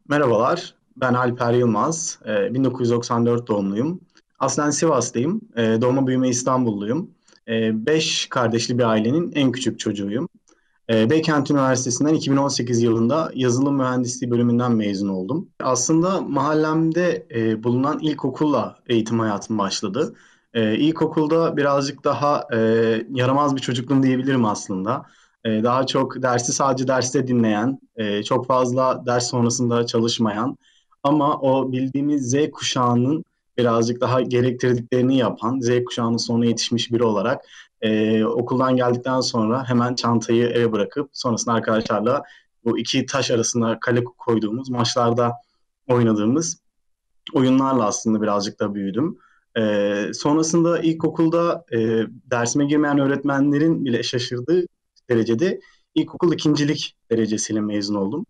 Merhabalar, ben Alper Yılmaz. 1994 doğumluyum. Aslen Sivaslıyım. Doğma büyüme İstanbulluyum. Beş kardeşli bir ailenin en küçük çocuğuyum. Beykent Üniversitesi'nden 2018 yılında yazılım mühendisliği bölümünden mezun oldum. Aslında mahallemde bulunan ilkokulla eğitim hayatım başladı. İlkokulda birazcık daha yaramaz bir çocukluğum diyebilirim aslında. Daha çok dersi sadece derste dinleyen, çok fazla ders sonrasında çalışmayan ama o bildiğimiz Z kuşağının birazcık daha gerektirdiklerini yapan, Z kuşağının sonuna yetişmiş biri olarak okuldan geldikten sonra hemen çantayı eve bırakıp sonrasında arkadaşlarla bu iki taş arasında kale koyduğumuz maçlarda oynadığımız oyunlarla aslında birazcık da büyüdüm. Sonrasında ilkokulda dersime girmeyen öğretmenlerin bile şaşırdığı derecede ilkokul ikincilik derecesiyle mezun oldum.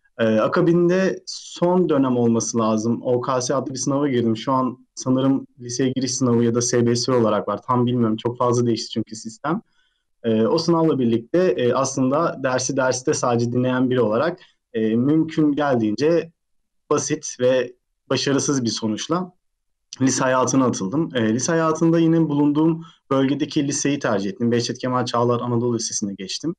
Akabinde son dönem olması lazım. OKS adlı bir sınava girdim. Şu an sanırım liseye giriş sınavı ya da SBS olarak var. Tam bilmiyorum. Çok fazla değişti çünkü sistem. O sınavla birlikte aslında derste sadece dinleyen biri olarak mümkün geldiğince basit ve başarısız bir sonuçla lise hayatına atıldım. Lise hayatında yine bulunduğum bölgedeki liseyi tercih ettim. Behçet Kemal Çağlar Anadolu Lisesi'ne geçtim.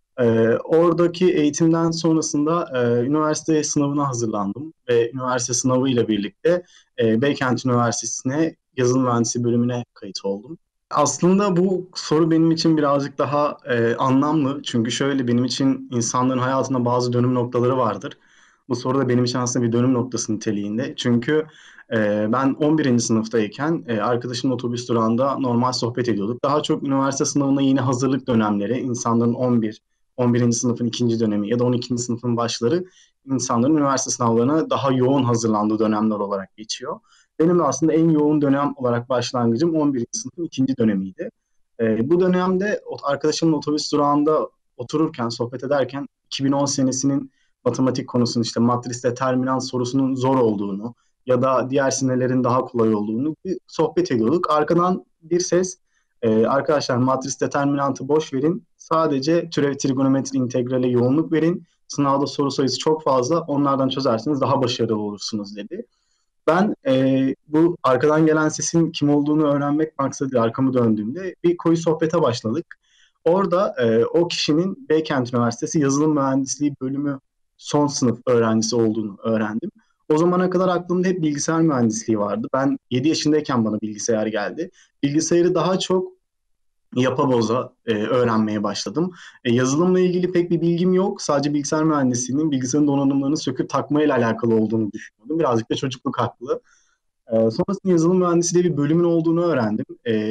Oradaki eğitimden sonrasında üniversite sınavına hazırlandım ve üniversite sınavı ile birlikte Beykent Üniversitesi'ne yazılım mühendisi bölümüne kayıt oldum. Aslında bu soru benim için birazcık daha anlamlı. Çünkü şöyle benim için insanların hayatında bazı dönüm noktaları vardır. Bu soru da benim için aslında bir dönüm noktası niteliğinde. Çünkü ben 11. sınıftayken arkadaşımla otobüs durağında normal sohbet ediyorduk. Daha çok üniversite sınavına yeni hazırlık dönemleri, insanların 11. sınıfın ikinci dönemi ya da 12. sınıfın başları insanların üniversite sınavlarına daha yoğun hazırlandığı dönemler olarak geçiyor. Benim de aslında en yoğun dönem olarak başlangıcım 11. sınıfın ikinci dönemiydi. Bu dönemde arkadaşımın otobüs durağında otururken, sohbet ederken 2010 senesinin matematik konusunun işte matris determinant sorusunun zor olduğunu ya da diğer sinirlerin daha kolay olduğunu bir sohbet ediyorduk. Arkadan bir ses, arkadaşlar matris determinantı boş verin, sadece türev trigonometri integrale yoğunluk verin. Sınavda soru sayısı çok fazla, onlardan çözerseniz daha başarılı olursunuz dedi. Ben bu arkadan gelen sesin kim olduğunu öğrenmek maksadıyla arkamı döndüğümde bir koyu sohbete başladık. Orada o kişinin Beykent Üniversitesi Yazılım Mühendisliği bölümü son sınıf öğrencisi olduğunu öğrendim. O zamana kadar aklımda hep bilgisayar mühendisliği vardı. Ben 7 yaşındayken bana bilgisayar geldi. Bilgisayarı daha çok yapa boza öğrenmeye başladım. Yazılımla ilgili pek bir bilgim yok. Sadece bilgisayar mühendisliğinin bilgisayarın donanımlarını söküp takmayla alakalı olduğunu düşünüyordum. Birazcık da çocukluk haklı. Sonrasında yazılım mühendisliği bir bölümün olduğunu öğrendim.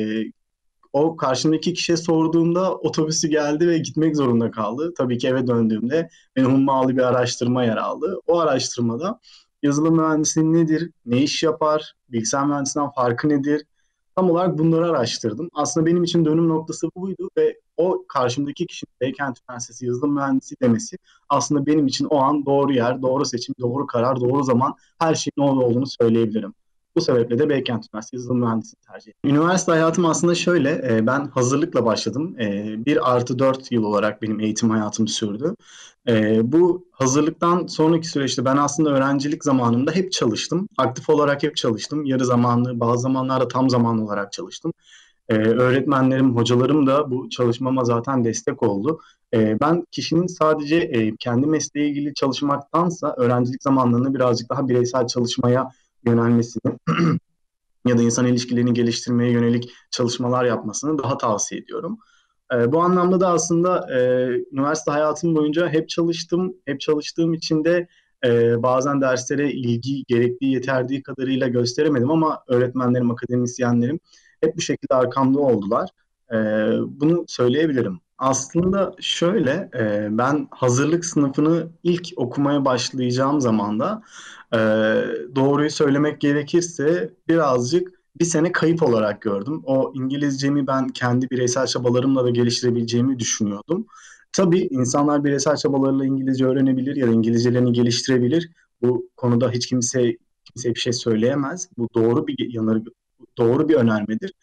O karşımdaki kişiye sorduğumda otobüsü geldi ve gitmek zorunda kaldı. Tabii ki eve döndüğümde benim hummalı bir araştırma yer aldı. O araştırmada yazılım mühendisliği nedir, ne iş yapar, bilgisayar mühendisliğinden farkı nedir? Tam olarak bunları araştırdım. Aslında benim için dönüm noktası buydu ve o karşımdaki kişinin Beykent Üniversitesi yazılım mühendisi demesi aslında benim için o an doğru yer, doğru seçim, doğru karar, doğru zaman her şeyin orada olduğunu söyleyebilirim. Bu sebeple de Beykent Üniversitesi yazılım mühendisliği tercih ettim. Üniversite hayatım aslında şöyle, ben hazırlıkla başladım. 1+4 yıl olarak benim eğitim hayatım sürdü. Bu hazırlıktan sonraki süreçte ben aslında öğrencilik zamanımda hep çalıştım. Aktif olarak hep çalıştım. Yarı zamanlı, bazı zamanlarda tam zamanlı olarak çalıştım. Öğretmenlerim, hocalarım da bu çalışmama zaten destek oldu. Ben kişinin sadece kendi mesleğe ilgili çalışmaktansa öğrencilik zamanlarını birazcık daha bireysel çalışmaya yönelmesini ya da insan ilişkilerini geliştirmeye yönelik çalışmalar yapmasını daha tavsiye ediyorum. Bu anlamda da aslında üniversite hayatım boyunca hep çalıştım. Hep çalıştığım için de bazen derslere ilgi gerektiği, yeterdiği kadarıyla gösteremedim ama öğretmenlerim, akademisyenlerim hep bu şekilde arkamda oldular. E, Bunu söyleyebilirim. Aslında şöyle, ben hazırlık sınıfını ilk okumaya başlayacağım zaman da e, doğruyu söylemek gerekirse birazcık bir sene kayıp olarak gördüm. O İngilizcemi ben kendi bireysel çabalarımla da geliştirebileceğimi düşünüyordum. Tabii insanlar bireysel çabalarıyla İngilizce öğrenebilir ya da İngilizcelerini geliştirebilir. Bu konuda hiç kimse bir şey söyleyemez. Bu doğru bir yanı, doğru bir önermedir.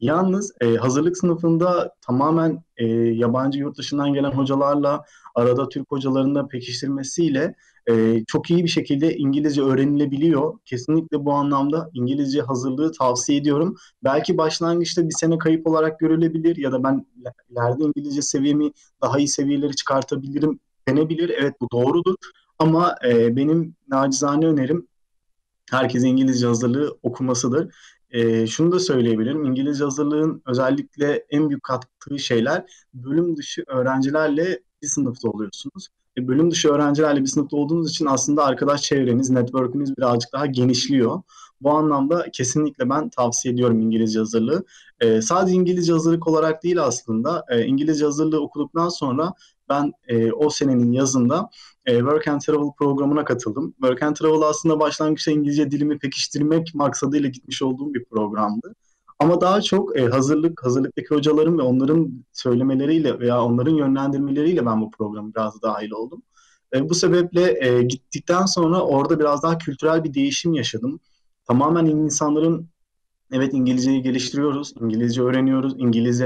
Yalnız hazırlık sınıfında tamamen yabancı yurt dışından gelen hocalarla arada Türk hocaların da pekiştirmesiyle çok iyi bir şekilde İngilizce öğrenilebiliyor. Kesinlikle bu anlamda İngilizce hazırlığı tavsiye ediyorum. Belki başlangıçta bir sene kayıp olarak görülebilir ya da ben ileride İngilizce seviyemi daha iyi seviyelere çıkartabilirim denebilir. Evet, bu doğrudur. Ama benim nacizane önerim herkese İngilizce hazırlığı okumasıdır. Şunu da söyleyebilirim. İngilizce hazırlığın özellikle en büyük kattığı şeyler, bölüm dışı öğrencilerle bir sınıfta oluyorsunuz. Bölüm dışı öğrencilerle bir sınıfta olduğunuz için aslında arkadaş çevreniz, network'ünüz birazcık daha genişliyor. Bu anlamda kesinlikle ben tavsiye ediyorum İngilizce hazırlığı. Sadece İngilizce hazırlık olarak değil aslında. İngilizce hazırlığı okuduktan sonra ben o senenin yazında Work and Travel programına katıldım. Work and Travel aslında başlangıçta İngilizce dilimi pekiştirmek maksadıyla gitmiş olduğum bir programdı. Ama daha çok hazırlıktaki hocaların ve onların söylemeleriyle veya onların yönlendirmeleriyle ben bu programa biraz dahil oldum. Bu sebeple gittikten sonra orada biraz daha kültürel bir değişim yaşadım. Tamamen insanların, evet, İngilizceyi geliştiriyoruz, İngilizce öğreniyoruz,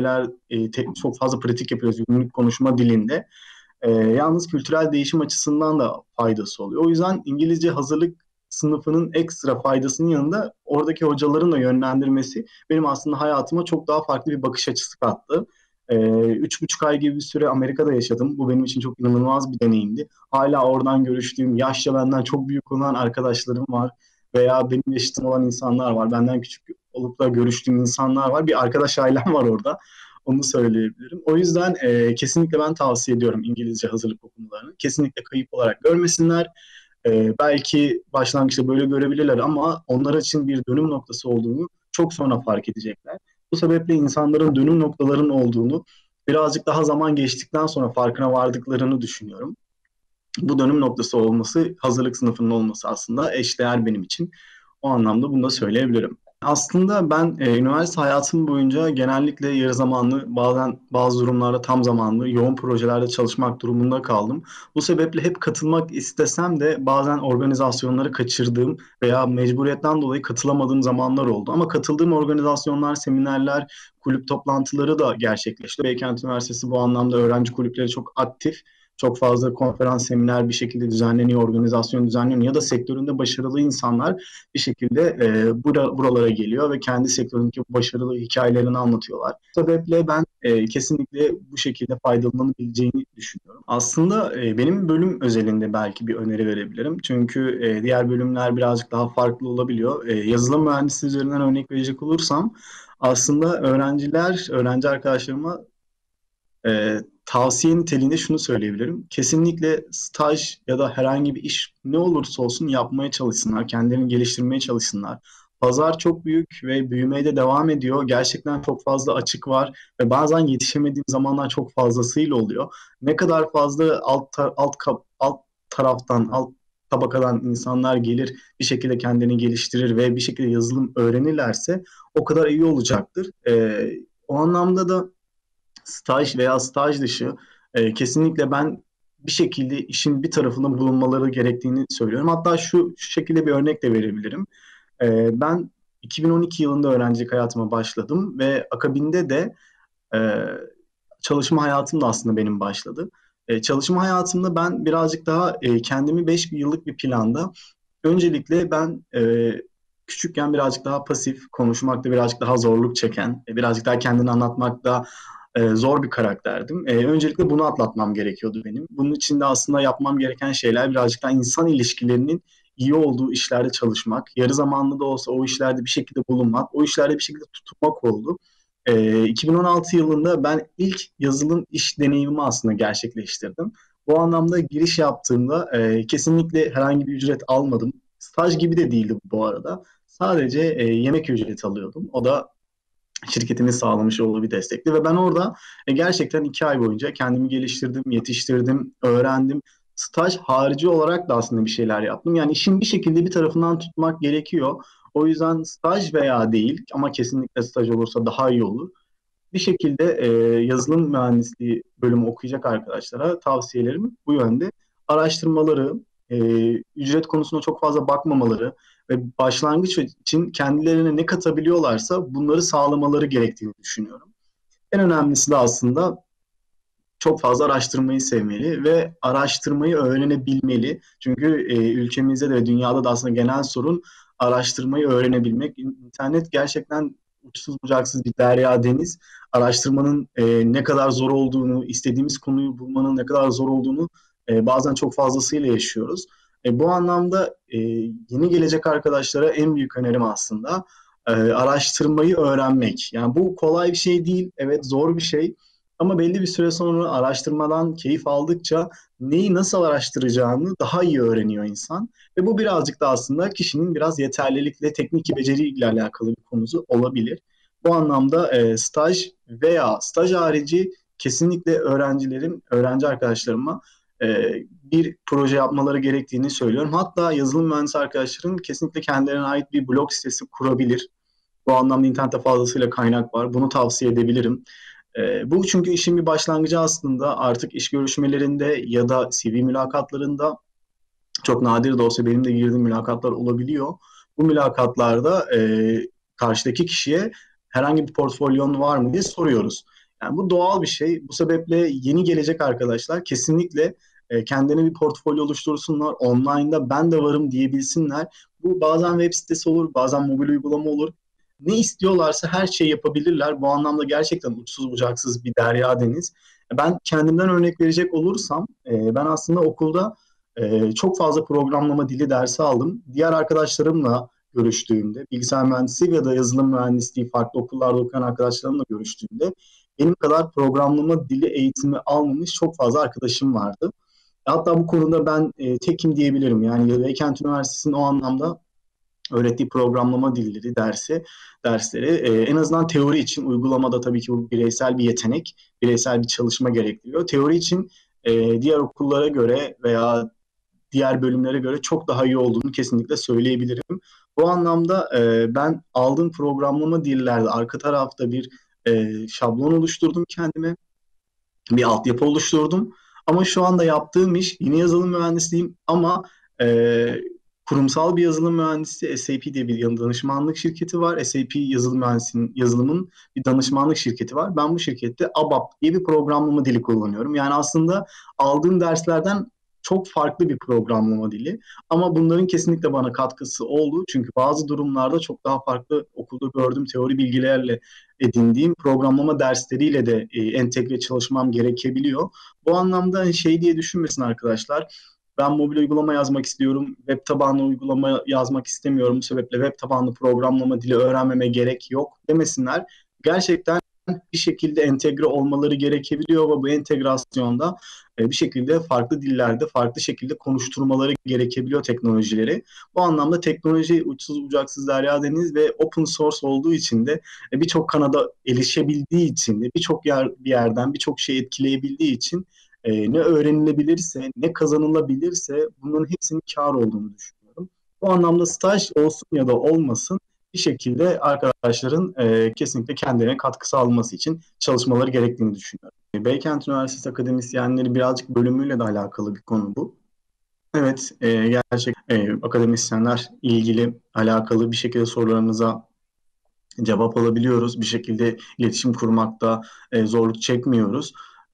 çok fazla pratik yapıyoruz günlük konuşma dilinde. Yalnız kültürel değişim açısından da faydası oluyor. O yüzden İngilizce hazırlık sınıfının ekstra faydasının yanında oradaki hocaların da yönlendirmesi benim aslında hayatıma çok daha farklı bir bakış açısı kattı. 3,5 ay gibi bir süre Amerika'da yaşadım. Bu benim için çok inanılmaz bir deneyimdi. Hala oradan görüştüğüm, yaşça benden çok büyük olan arkadaşlarım var. Veya benim yaşıtım olan insanlar var. Benden küçük olup da görüştüğüm insanlar var. Bir arkadaş ailem var orada. Onu söyleyebilirim. O yüzden kesinlikle ben tavsiye ediyorum İngilizce hazırlık okumalarını. Kesinlikle kayıp olarak görmesinler. Belki başlangıçta böyle görebilirler ama onlar için bir dönüm noktası olduğunu çok sonra fark edecekler. Bu sebeple insanların dönüm noktaların olduğunu birazcık daha zaman geçtikten sonra farkına vardıklarını düşünüyorum. Bu dönüm noktası olması, hazırlık sınıfının olması aslında eşdeğer benim için. O anlamda bunu da söyleyebilirim. Aslında ben üniversite hayatım boyunca genellikle yarı zamanlı, bazen bazı durumlarda tam zamanlı, yoğun projelerde çalışmak durumunda kaldım. Bu sebeple hep katılmak istesem de bazen organizasyonları kaçırdığım veya mecburiyetten dolayı katılamadığım zamanlar oldu. Ama katıldığım organizasyonlar, seminerler, kulüp toplantıları da gerçekleşti. Beykent Üniversitesi bu anlamda öğrenci kulüpleri çok aktif. Çok fazla konferans, seminer bir şekilde düzenleniyor, organizasyon düzenleniyor ya da sektöründe başarılı insanlar bir şekilde buralara geliyor ve kendi sektöründeki başarılı hikayelerini anlatıyorlar. Bu sebeple ben kesinlikle bu şekilde faydalanabileceğini düşünüyorum. Aslında benim bölüm özelinde belki bir öneri verebilirim. Çünkü diğer bölümler birazcık daha farklı olabiliyor. Yazılım mühendisliği üzerinden örnek verecek olursam aslında öğrenci arkadaşlarıma tavsiye niteliğinde şunu söyleyebilirim. Kesinlikle staj ya da herhangi bir iş ne olursa olsun yapmaya çalışsınlar, kendilerini geliştirmeye çalışsınlar. Pazar çok büyük ve büyümeye de devam ediyor. Gerçekten çok fazla açık var ve bazen yetişemediğim zamanlar çok fazlasıyla oluyor. Ne kadar fazla alt taraftan, alt tabakadan insanlar gelir, bir şekilde kendini geliştirir ve bir şekilde yazılım öğrenirlerse o kadar iyi olacaktır. O anlamda da staj veya staj dışı kesinlikle ben bir şekilde işin bir tarafında bulunmaları gerektiğini söylüyorum. Hatta şu şekilde bir örnek de verebilirim. Ben 2012 yılında öğrencilik hayatıma başladım ve akabinde de e, çalışma hayatım da aslında benim başladı. Çalışma hayatımda ben birazcık daha kendimi 5 yıllık bir planda, öncelikle ben küçükken birazcık daha pasif, konuşmakta birazcık daha zorluk çeken, birazcık daha kendini anlatmakta zor bir karakterdim. Öncelikle bunu atlatmam gerekiyordu benim. Bunun için de aslında yapmam gereken şeyler birazcık daha insan ilişkilerinin iyi olduğu işlerde çalışmak, yarı zamanlı da olsa o işlerde bir şekilde bulunmak, o işlerde bir şekilde tutunmak oldu. 2016 yılında ben ilk yazılım iş deneyimimi aslında gerçekleştirdim. Bu anlamda giriş yaptığımda kesinlikle herhangi bir ücret almadım. Staj gibi de değildi bu arada. Sadece yemek ücreti alıyordum. O da şirketimin sağlamış olduğu bir destekti ve ben orada gerçekten 2 ay boyunca kendimi geliştirdim, yetiştirdim, öğrendim. Staj harici olarak da aslında bir şeyler yaptım. Yani işin bir şekilde bir tarafından tutmak gerekiyor. O yüzden staj veya değil ama kesinlikle staj olursa daha iyi olur. Bir şekilde yazılım mühendisliği bölümü okuyacak arkadaşlara tavsiyelerim bu yönde. Araştırmaları, ücret konusuna çok fazla bakmamaları, ve başlangıç için kendilerine ne katabiliyorlarsa bunları sağlamaları gerektiğini düşünüyorum. En önemlisi de aslında çok fazla araştırmayı sevmeli ve araştırmayı öğrenebilmeli. Çünkü ülkemizde de dünyada da aslında genel sorun araştırmayı öğrenebilmek. İnternet gerçekten uçsuz bucaksız bir derya deniz. Araştırmanın ne kadar zor olduğunu, istediğimiz konuyu bulmanın ne kadar zor olduğunu bazen çok fazlasıyla yaşıyoruz. Bu anlamda yeni gelecek arkadaşlara en büyük önerim aslında araştırmayı öğrenmek. Yani bu kolay bir şey değil, evet zor bir şey. Ama belli bir süre sonra araştırmadan keyif aldıkça neyi nasıl araştıracağını daha iyi öğreniyor insan. Ve bu birazcık da aslında kişinin biraz yeterlilikle, teknik beceriyle alakalı bir konusu olabilir. Bu anlamda staj veya staj harici kesinlikle öğrenci arkadaşlarıma bir proje yapmaları gerektiğini söylüyorum. Hatta yazılım mühendisi arkadaşların kesinlikle kendilerine ait bir blog sitesi kurabilir. Bu anlamda internette fazlasıyla kaynak var. Bunu tavsiye edebilirim. Bu çünkü işin bir başlangıcı aslında artık iş görüşmelerinde ya da CV mülakatlarında çok nadir de olsa benim de girdiğim mülakatlar olabiliyor. Bu mülakatlarda karşıdaki kişiye herhangi bir portfolyon var mı diye soruyoruz. Yani bu doğal bir şey. Bu sebeple yeni gelecek arkadaşlar kesinlikle kendine bir portfolyo oluştursunlar. Online'da ben de varım diyebilsinler. Bu bazen web sitesi olur, bazen mobil uygulama olur. Ne istiyorlarsa her şeyi yapabilirler. Bu anlamda gerçekten uçsuz bucaksız bir derya deniz. Ben kendimden örnek verecek olursam, ben aslında okulda çok fazla programlama dili dersi aldım. Diğer arkadaşlarımla görüştüğümde, bilgisayar mühendisliği ya da yazılım mühendisliği farklı okullarda okuyan arkadaşlarımla görüştüğümde benim kadar programlama dili eğitimi almamış çok fazla arkadaşım vardı. Hatta bu konuda ben tekim diyebilirim. Yani Beykent Üniversitesi'nin o anlamda öğrettiği programlama dilleri dersleri en azından teori için, uygulamada tabii ki bu bireysel bir yetenek, bireysel bir çalışma gerektiriyor. Teori için diğer okullara göre veya diğer bölümlere göre çok daha iyi olduğunu kesinlikle söyleyebilirim. Bu anlamda ben aldığım programlama dillerde arka tarafta bir şablon oluşturdum kendime, bir altyapı oluşturdum. Ama şu anda yaptığım iş yine yazılım mühendisliğim ama e, kurumsal bir yazılım mühendisi SAP diye bir danışmanlık şirketi var. SAP yazılımın bir danışmanlık şirketi var. Ben bu şirkette ABAP diye bir programlama dili kullanıyorum. Yani aslında aldığım derslerden çok farklı bir programlama dili. Ama bunların kesinlikle bana katkısı oldu. Çünkü bazı durumlarda çok daha farklı okulda gördüğüm teori bilgilerle edindiğim programlama dersleriyle de entegre çalışmam gerekebiliyor. Bu anlamda şey diye düşünmesin arkadaşlar. Ben mobil uygulama yazmak istiyorum, web tabanlı uygulama yazmak istemiyorum. Bu sebeple web tabanlı programlama dili öğrenmeme gerek yok demesinler. Gerçekten bir şekilde entegre olmaları gerekebiliyor ve bu entegrasyonda bir şekilde farklı dillerde farklı şekilde konuşturmaları gerekebiliyor teknolojileri. Bu anlamda teknoloji uçsuz bucaksız derya deniz ve open source olduğu için de birçok kanada erişebildiği için de bir yerden birçok şey etkileyebildiği için ne öğrenilebilirse ne kazanılabilirse bunların hepsinin kar olduğunu düşünüyorum. Bu anlamda staj olsun ya da olmasın bir şekilde arkadaşların kesinlikle kendilerine katkı sağlaması için çalışmaları gerektiğini düşünüyorum. Beykent Üniversitesi akademisyenleri birazcık bölümüyle de alakalı bir konu bu. Evet, gerçek akademisyenler ilgili alakalı bir şekilde sorularımıza cevap alabiliyoruz. Bir şekilde iletişim kurmakta zorluk çekmiyoruz.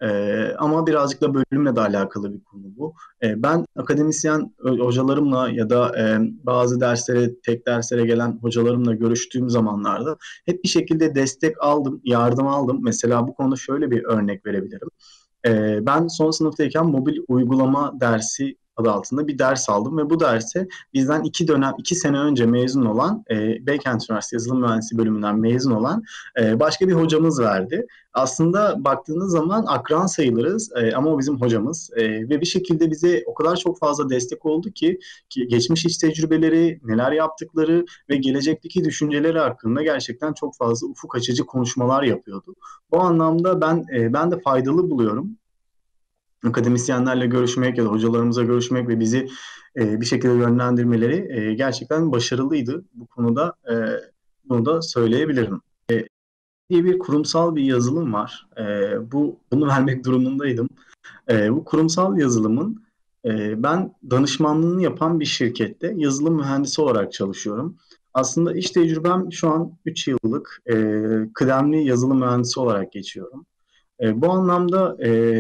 Ama birazcık da bölümle de alakalı bir konu bu. Ben akademisyen hocalarımla ya da bazı tek derslere gelen hocalarımla görüştüğüm zamanlarda hep bir şekilde destek aldım, yardım aldım. Mesela bu konuda şöyle bir örnek verebilirim. Ben son sınıftayken mobil uygulama dersi adı altında bir ders aldım ve bu derse bizden 2 sene önce mezun olan Beykent Üniversitesi Yazılım Mühendisliği bölümünden mezun olan başka bir hocamız verdi. Aslında baktığınız zaman akran sayılırız ama o bizim hocamız ve bir şekilde bize o kadar çok fazla destek oldu ki geçmiş iş tecrübeleri, neler yaptıkları ve gelecekteki düşünceleri hakkında gerçekten çok fazla ufuk açıcı konuşmalar yapıyordu. Bu anlamda ben de faydalı buluyorum akademisyenlerle görüşmek ya da hocalarımıza görüşmek ve bizi bir şekilde yönlendirmeleri gerçekten başarılıydı. Bu konuda bunu da söyleyebilirim. Diye bir kurumsal bir yazılım var. Bunu vermek durumundaydım. Bu kurumsal yazılımın Ben danışmanlığını yapan bir şirkette yazılım mühendisi olarak çalışıyorum. Aslında iş tecrübem şu an 3 yıllık kıdemli yazılım mühendisi olarak geçiyorum. Bu anlamda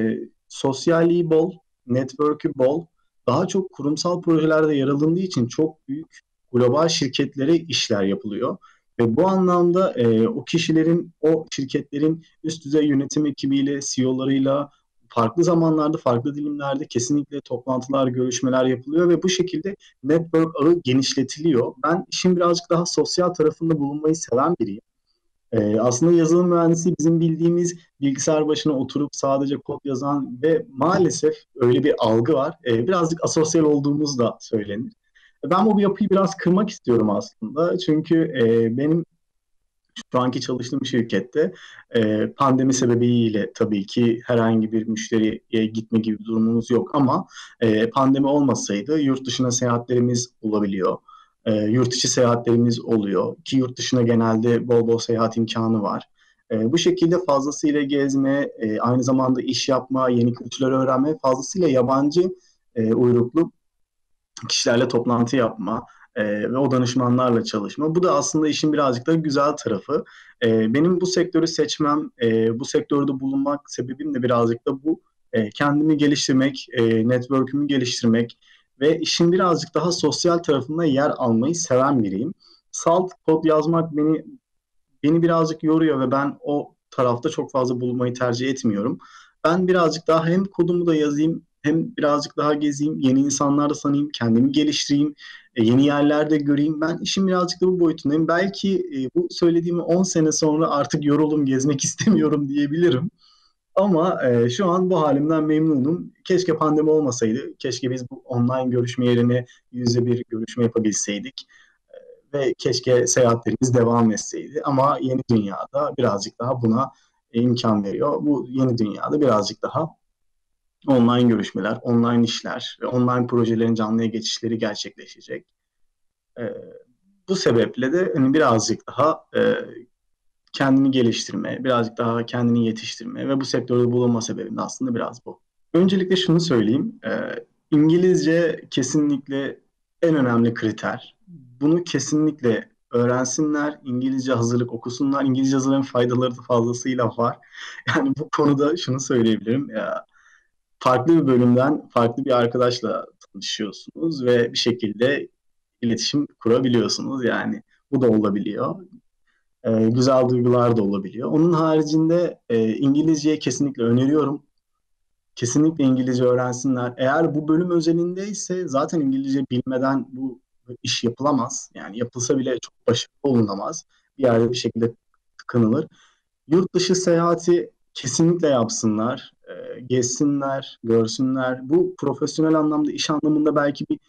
sosyalliği bol, network'ü bol, daha çok kurumsal projelerde yer alındığı için çok büyük global şirketlere işler yapılıyor. Ve bu anlamda o kişilerin, o şirketlerin üst düzey yönetim ekibiyle, CEO'larıyla farklı zamanlarda, farklı dilimlerde kesinlikle toplantılar, görüşmeler yapılıyor ve bu şekilde network ağı genişletiliyor. Ben işin birazcık daha sosyal tarafında bulunmayı seven biriyim. Aslında yazılım mühendisi bizim bildiğimiz bilgisayar başına oturup sadece kod yazan ve maalesef öyle bir algı var. Birazcık asosyal olduğumuz da söylenir. Ben bu yapıyı biraz kırmak istiyorum aslında. Çünkü benim şu anki çalıştığım şirkette pandemi sebebiyle tabii ki herhangi bir müşteriye gitme gibi bir durumumuz yok ama pandemi olmasaydı yurt dışına seyahatlerimiz olabiliyor. Yurt içi seyahatlerimiz oluyor ki yurt dışına genelde bol bol seyahat imkanı var. Bu şekilde fazlasıyla gezme, aynı zamanda iş yapma, yeni kültürler öğrenme, fazlasıyla yabancı uyruklu kişilerle toplantı yapma ve o danışmanlarla çalışma. Bu da aslında işin birazcık da güzel tarafı. Benim bu sektörü seçmem, bu sektörde bulunmak sebebim de birazcık da bu. Kendimi geliştirmek, network'ümü geliştirmek ve işin birazcık daha sosyal tarafında yer almayı seven biriyim. Salt kod yazmak beni birazcık yoruyor ve ben o tarafta çok fazla bulunmayı tercih etmiyorum. Ben birazcık daha hem kodumu da yazayım, hem birazcık daha gezeyim, yeni insanlarla tanıyayım, kendimi geliştireyim, yeni yerlerde göreyim. Ben işin birazcık da bu boyutundayım. Belki bu söylediğimi 10 sene sonra artık yoruldum, gezmek istemiyorum diyebilirim. Ama şu an bu halimden memnunum. Keşke pandemi olmasaydı. Keşke biz bu online görüşme yerine yüz yüze bir görüşme yapabilseydik ve keşke seyahatlerimiz devam etseydi. Ama yeni dünyada birazcık daha buna imkan veriyor. Bu yeni dünyada birazcık daha online görüşmeler, online işler ve online projelerin canlıya geçişleri gerçekleşecek. E, Bu sebeple de hani birazcık daha kendini geliştirme, birazcık daha kendini yetiştirme ve bu sektörde bulunma sebebim de aslında biraz bu. Öncelikle şunu söyleyeyim. İngilizce kesinlikle en önemli kriter. Bunu kesinlikle öğrensinler, İngilizce hazırlık okusunlar. İngilizce hazırlığın faydaları da fazlasıyla var. Yani bu konuda şunu söyleyebilirim. Farklı bir bölümden farklı bir arkadaşla tanışıyorsunuz ve bir şekilde iletişim kurabiliyorsunuz. Yani bu da olabiliyor. Güzel duygular da olabiliyor. Onun haricinde İngilizceyi kesinlikle öneriyorum. Kesinlikle İngilizce öğrensinler. Eğer bu bölüm özelindeyse zaten İngilizce bilmeden bu iş yapılamaz. Yani yapılsa bile çok başarılı olunamaz. Bir yerde bir şekilde tıkanılır. Yurt dışı seyahati kesinlikle yapsınlar. Gezsinler, görsünler. Bu profesyonel anlamda, iş anlamında belki bir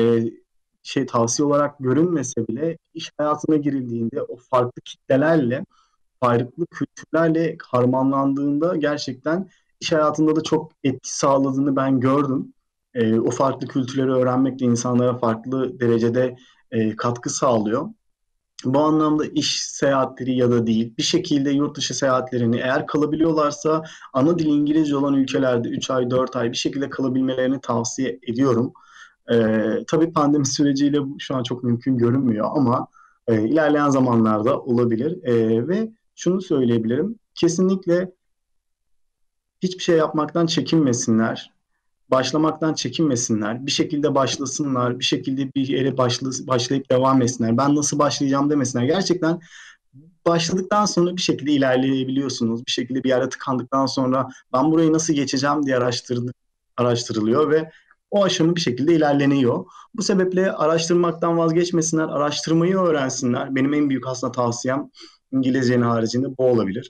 tavsiye olarak görünmese bile iş hayatına girildiğinde o farklı kitlelerle farklı kültürlerle harmanlandığında gerçekten iş hayatında da çok etki sağladığını ben gördüm. O farklı kültürleri öğrenmek de insanlara farklı derecede katkı sağlıyor. Bu anlamda iş seyahatleri ya da değil, bir şekilde yurt dışı seyahatlerini eğer kalabiliyorlarsa ana dili İngilizce olan ülkelerde 3 ay, 4 ay bir şekilde kalabilmelerini tavsiye ediyorum. Tabii pandemi süreciyle bu şu an çok mümkün görünmüyor ama ilerleyen zamanlarda olabilir. Ve şunu söyleyebilirim. Kesinlikle hiçbir şey yapmaktan çekinmesinler. Başlamaktan çekinmesinler. Bir şekilde başlasınlar. Bir şekilde bir yere başlayıp devam etsinler. Ben nasıl başlayacağım demesinler. Gerçekten başladıktan sonra bir şekilde ilerleyebiliyorsunuz. Bir şekilde bir yere tıkandıktan sonra ben burayı nasıl geçeceğim diye araştırılıyor ve o aşama bir şekilde ilerleniyor. Bu sebeple araştırmaktan vazgeçmesinler, araştırmayı öğrensinler. Benim en büyük aslında tavsiyem İngilizcenin haricinde bu olabilir.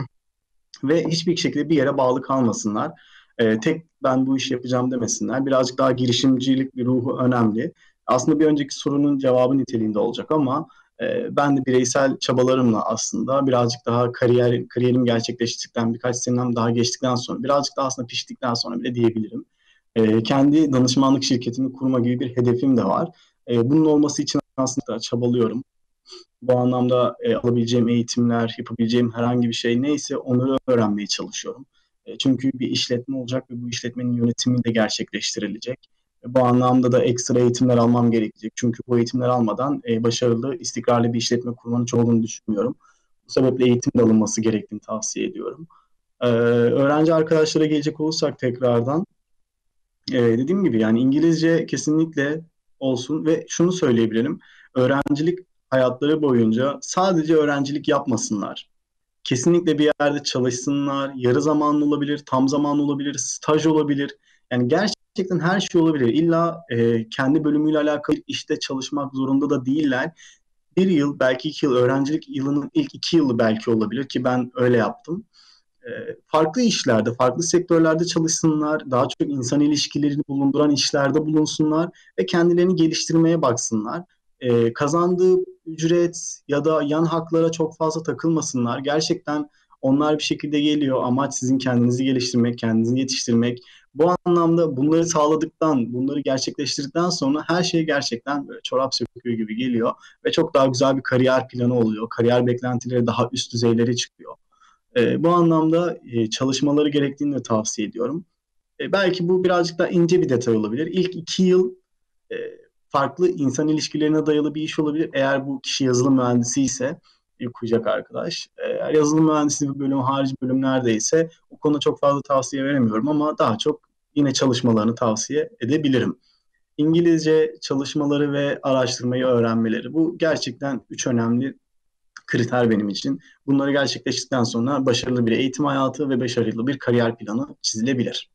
Ve hiçbir şekilde bir yere bağlı kalmasınlar. Tek ben bu işi yapacağım demesinler. Birazcık daha girişimcilik bir ruhu önemli. Aslında bir önceki sorunun cevabı niteliğinde olacak ama ben de bireysel çabalarımla aslında birazcık daha kariyerim gerçekleştikten birkaç senem daha geçtikten sonra birazcık daha aslında piştikten sonra bile diyebilirim. Kendi danışmanlık şirketimi kurma gibi bir hedefim de var. Bunun olması için aslında çabalıyorum. Bu anlamda alabileceğim eğitimler, yapabileceğim herhangi bir şey neyse onları öğrenmeye çalışıyorum. Çünkü bir işletme olacak ve bu işletmenin yönetimi de gerçekleştirilecek. Bu anlamda da ekstra eğitimler almam gerekecek. Çünkü bu eğitimler almadan başarılı, istikrarlı bir işletme kurmanın hiç olduğunu düşünmüyorum. Bu sebeple eğitim de alınması gerektiğini tavsiye ediyorum. Öğrenci arkadaşlara gelecek olursak tekrardan, dediğim gibi yani İngilizce kesinlikle olsun ve şunu söyleyebilirim. Öğrencilik hayatları boyunca sadece öğrencilik yapmasınlar. Kesinlikle bir yerde çalışsınlar. Yarı zamanlı olabilir, tam zamanlı olabilir, staj olabilir. Yani gerçekten her şey olabilir. İlla kendi bölümüyle alakalı işte çalışmak zorunda da değiller. Bir yıl, belki 2 yıl, öğrencilik yılının ilk 2 yılı belki olabilir ki ben öyle yaptım. Farklı işlerde, farklı sektörlerde çalışsınlar, daha çok insan ilişkilerini bulunduran işlerde bulunsunlar ve kendilerini geliştirmeye baksınlar. Kazandığı ücret ya da yan haklara çok fazla takılmasınlar. Gerçekten onlar bir şekilde geliyor. Amaç sizin kendinizi geliştirmek, kendinizi yetiştirmek. Bu anlamda bunları sağladıktan, bunları gerçekleştirdikten sonra her şey gerçekten böyle çorap söküğü gibi geliyor ve çok daha güzel bir kariyer planı oluyor. Kariyer beklentileri daha üst düzeylere çıkıyor. Bu anlamda çalışmaları gerektiğini de tavsiye ediyorum. Belki bu birazcık daha ince bir detay olabilir. İlk 2 yıl e, farklı insan ilişkilerine dayalı bir iş olabilir. Eğer bu kişi yazılım mühendisi ise okuyacak arkadaş. Eğer yazılım mühendisliği bir bölüm harici bölümlerdeyse o konuda çok fazla tavsiye veremiyorum ama daha çok yine çalışmalarını tavsiye edebilirim. İngilizce çalışmaları ve araştırmayı öğrenmeleri. Bu gerçekten üç önemli kriter benim için. Bunları gerçekleştikten sonra başarılı bir eğitim hayatı ve başarılı bir kariyer planı çizilebilir.